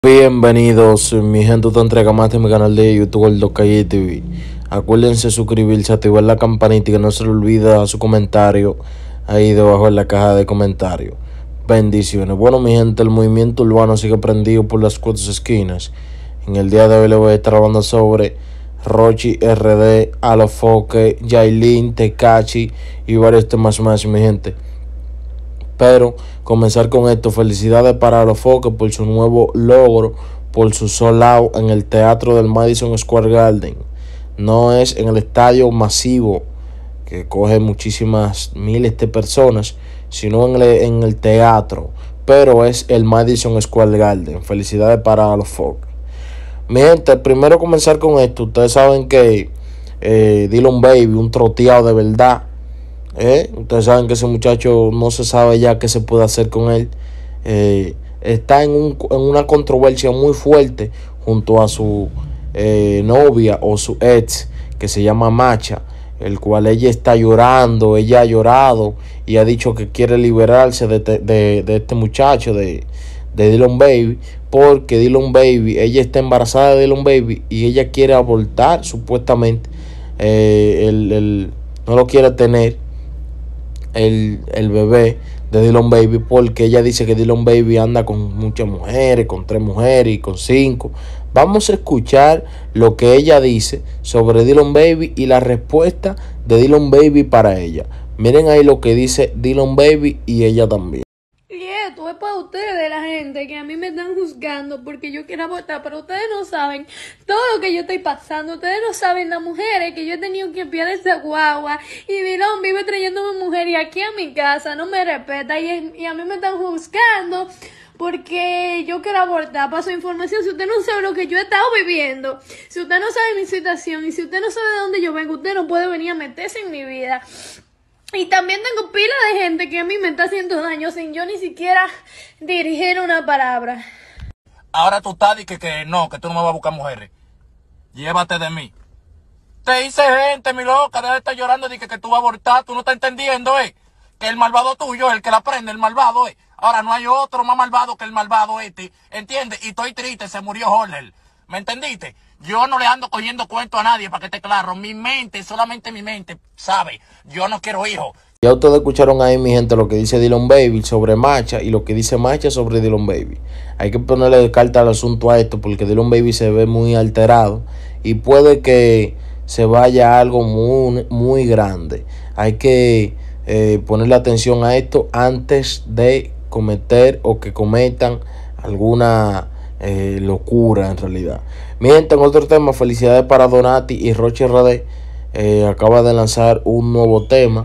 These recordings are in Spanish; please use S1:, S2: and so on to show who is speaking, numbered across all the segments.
S1: Bienvenidos, mi gente, otra entrega más de mi canal de YouTube, el Calle TV. Acuérdense de suscribirse, activar la campanita y que no se le olvide su comentario ahí debajo en la caja de comentarios. Bendiciones. Bueno, mi gente, el movimiento urbano sigue prendido por las cuatro esquinas. En el día de hoy les voy a estar hablando sobre Rochi RD, Alofoque, Yailin, Tekashi y varios temas más, mi gente. Pero comenzar con esto, felicidades para Alofoque por su nuevo logro, por su sold out en el teatro del Madison Square Garden. No es en el estadio masivo que coge muchísimas miles de personas, sino en el teatro, pero es el Madison Square Garden. Felicidades para Alofoque. Mi gente, primero comenzar con esto, ustedes saben que Dylan Baby, un troteado de verdad. Ustedes saben que ese muchacho no se sabe ya qué se puede hacer con él. Está en una controversia muy fuerte junto a su novia o su ex, que se llama Macha, el cual ella está llorando. Ella ha llorado y ha dicho que quiere liberarse de este muchacho, de Dylan Baby, porque Dylan Baby, ella está embarazada de Dylan Baby y ella quiere abortar supuestamente. No lo quiere tener el bebé de Dylan Baby, porque ella dice que Dylan Baby anda con muchas mujeres, con 3 mujeres y con 5. Vamos a escuchar lo que ella dice sobre Dylan Baby y la respuesta de Dylan Baby para ella. Miren ahí lo que dice Dylan Baby y ella también.
S2: Y esto es para ustedes, la gente que a mí me están juzgando porque yo quiero abortar, pero ustedes no saben todo lo que yo estoy pasando. Ustedes no saben las mujeres que yo he tenido que enviar esa guagua, y Dylan vive trayéndome mujer y aquí a mi casa no me respeta, y a mí me están juzgando porque yo quiero abortar. Para su información, si usted no sabe lo que yo he estado viviendo, si usted no sabe mi situación y si usted no sabe de dónde yo vengo, usted no puede venir a meterse en mi vida. Y también tengo pila de gente que a mí me está haciendo daño sin yo ni siquiera dirigir una palabra.
S3: Ahora tú estás y que no, que tú no me vas a buscar mujeres. Llévate de mí. Te dice gente, mi loca, deja de estar llorando de que tú vas a abortar. Tú no estás entendiendo, que el malvado tuyo es el que la prende, el malvado, Ahora no hay otro más malvado que el malvado este, ¿entiendes? Y estoy triste, se murió Horler. ¿Me entendiste? Yo no le ando cogiendo cuento a nadie, para que esté claro. Mi mente, solamente mi mente, sabe. Yo no quiero hijos.
S1: Ya ustedes escucharon ahí, mi gente, lo que dice Dylan Baby sobre Macha y lo que dice Macha sobre Dylan Baby. Hay que ponerle carta al asunto a esto porque Dylan Baby se ve muy alterado y puede que se vaya a algo muy grande. Hay que ponerle atención a esto antes de cometer o que cometan alguna locura en realidad. Mi gente, en otro tema, felicidades para Donati y Rochi RD. Acaba de lanzar un nuevo tema.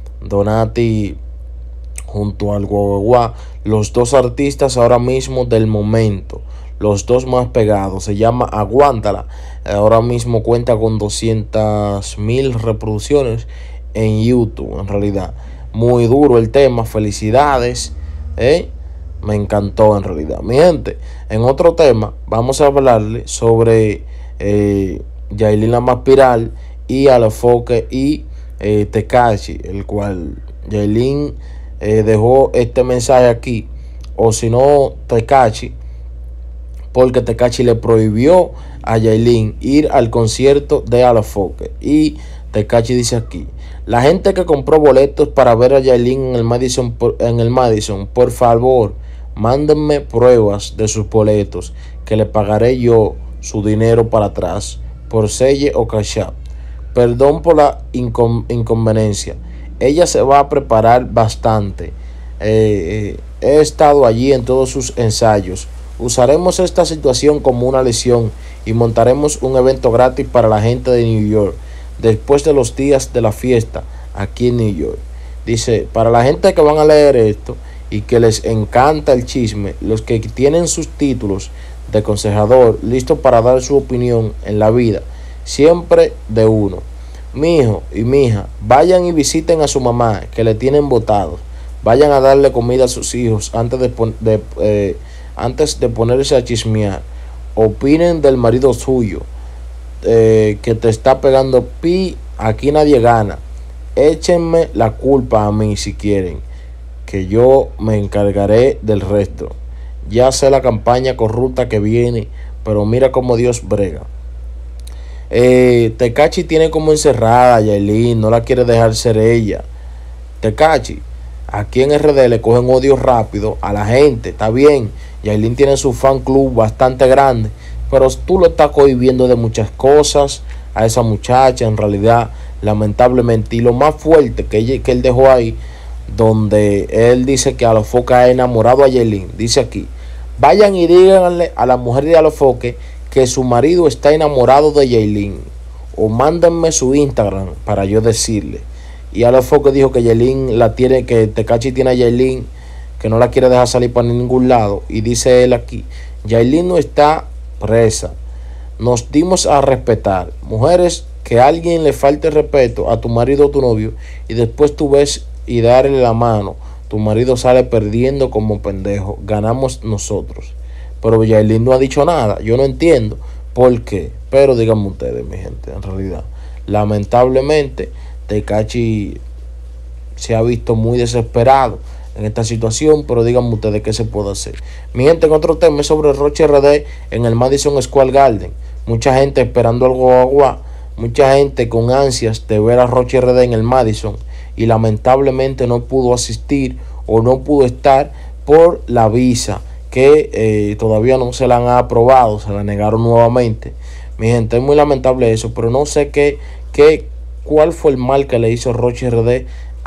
S1: Donati junto al Guagua, los dos artistas ahora mismo del momento, los dos más pegados. Se llama Aguántala. Ahora mismo cuenta con 200,000 reproducciones en YouTube. En realidad, muy duro el tema. Felicidades. Me encantó en realidad. Mi gente, en otro tema vamos a hablarle sobre Yailin la más viral y Alofoque y Tekashi, el cual Yailin dejó este mensaje aquí, o si no Tekashi, porque Tekashi le prohibió a Yailin ir al concierto de Alofoque. Y Tekashi dice aquí: la gente que compró boletos para ver a Yailin en el Madison, por favor, mándenme pruebas de sus boletos, que le pagaré yo su dinero para atrás por Selle o Cash App. Perdón por la inconveniencia. Ella se va a preparar bastante. He estado allí en todos sus ensayos. Usaremos esta situación como una lesión y montaremos un evento gratis para la gente de New York después de los días de la fiesta aquí en New York. Dice, para la gente que van a leer esto y que les encanta el chisme, los que tienen sus títulos de aconsejador listos para dar su opinión en la vida, siempre de uno. Mi hijo y mi hija, vayan y visiten a su mamá, que le tienen botados. Vayan a darle comida a sus hijos antes de ponerse a chismear. Opinen del marido suyo, que te está pegando pi. Aquí nadie gana. Échenme la culpa a mí si quieren, que yo me encargaré del resto. Ya sé la campaña corrupta que viene, pero mira cómo Dios brega. Tekashi tiene como encerrada a Yailin, no la quiere dejar ser ella. Tekashi, aquí en RD le cogen odio rápido a la gente, está bien. Yailin tiene su fan club bastante grande, pero tú lo estás cohibiendo de muchas cosas a esa muchacha, en realidad, lamentablemente. Y lo más fuerte que él dejó ahí, donde él dice que Alofoque ha enamorado a Yailin, dice aquí: vayan y díganle a la mujer de Alofoque que su marido está enamorado de Yailin, o mándenme su Instagram para yo decirle. Y Alofoque dijo que Yailin la tiene, que Tekashi tiene a Yailin, que no la quiere dejar salir para ningún lado. Y dice él aquí: Yailin no está presa, nos dimos a respetar. Mujeres, que a alguien le falte respeto a tu marido o tu novio y después tú ves y darle la mano, tu marido sale perdiendo como pendejo, ganamos nosotros. Pero Yailin no ha dicho nada, yo no entiendo por qué, pero díganme ustedes, mi gente, en realidad, lamentablemente, Tekashi se ha visto muy desesperado en esta situación, pero díganme ustedes qué se puede hacer. Mi gente, en otro tema es sobre Rochi RD en el Madison Square Garden. Mucha gente esperando algo agua, mucha gente con ansias de ver a Rochi RD en el Madison, y lamentablemente no pudo asistir o no pudo estar por la visa que todavía no se la han aprobado, se la negaron nuevamente. Mi gente, es muy lamentable eso, pero no sé cuál fue el mal que le hizo Rochi RD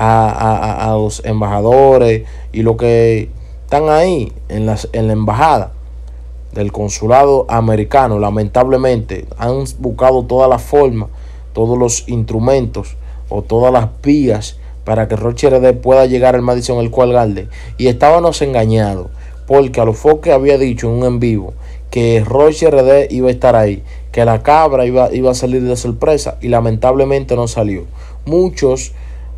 S1: a los embajadores y los que están ahí en la embajada del consulado americano. Lamentablemente han buscado todas las formas, todos los instrumentos o todas las vías para que Rochi RD pueda llegar al Madison Square Garden, y estábamos engañados porque Alofoque había dicho en un en vivo que Rochi RD iba a estar ahí, que la cabra iba a salir de sorpresa, y lamentablemente no salió. Muchos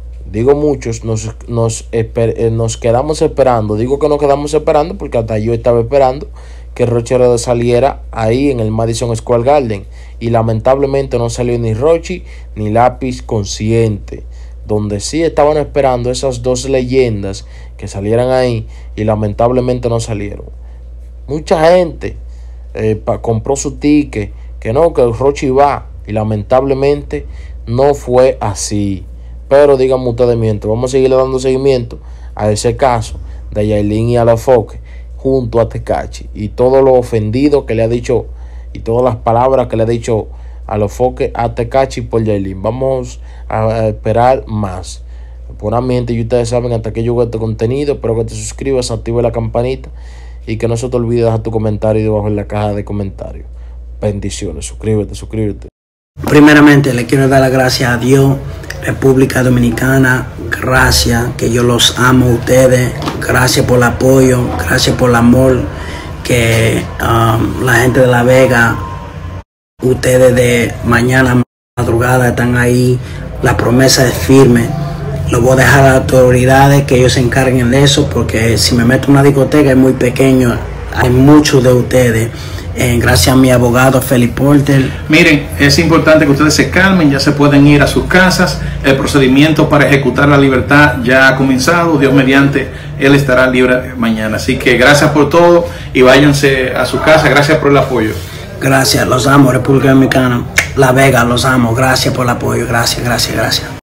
S1: nos quedamos esperando. Digo que nos quedamos esperando porque hasta yo estaba esperando que Rochi RD saliera ahí en el Madison Square Garden, y lamentablemente no salió ni Rochi ni Lápiz Consciente, donde sí estaban esperando esas dos leyendas que salieran ahí, y lamentablemente no salieron. Mucha gente compró su ticket, que no, que Rochi va, y lamentablemente no fue así. Pero díganme ustedes, mientras vamos a seguirle dando seguimiento a ese caso de Yailin y Alofoque junto a Tekashi, y todo lo ofendido que le ha dicho y todas las palabras que le ha dicho Alofoque a Tekashi por Yailin. Vamos a esperar más. Por mi gente, y ustedes saben, hasta que llegue este contenido, espero que te suscribas, active la campanita y que no se te olvide dejar tu comentario debajo en la caja de comentarios. Bendiciones, suscríbete.
S4: Primeramente le quiero dar las gracias a Dios, República Dominicana, gracias, que yo los amo a ustedes, gracias por el apoyo, gracias por el amor, que la gente de La Vega, ustedes de mañana madrugada están ahí, la promesa es firme. Lo voy a dejar a las autoridades que ellos se encarguen de eso, porque si me meto en una discoteca es muy pequeño, hay muchos de ustedes. Gracias a mi abogado Felipe Porter.
S5: Miren, es importante que ustedes se calmen, ya se pueden ir a sus casas. El procedimiento para ejecutar la libertad ya ha comenzado. Dios mediante, él estará libre mañana. Así que gracias por todo y váyanse a su casa. Gracias por el apoyo.
S4: Gracias, los amo, República Dominicana, La Vega, los amo. Gracias por el apoyo, gracias.